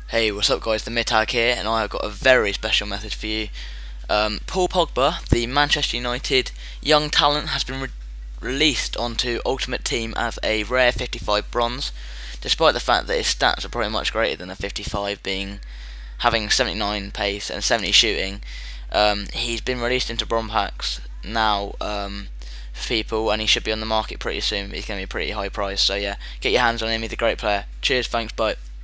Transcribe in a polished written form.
Hey, what's up guys, the Mittag here, and I have got a very special message for you. Paul Pogba, the Manchester United young talent, has been released onto Ultimate Team as a rare 55 bronze, despite the fact that his stats are probably much greater than a 55, having 79 pace and 70 shooting. He's been released into bronze packs now for people, and he should be on the market pretty soon. He's going to be a pretty high price, so yeah, get your hands on him. He's a great player. Cheers, thanks, bye.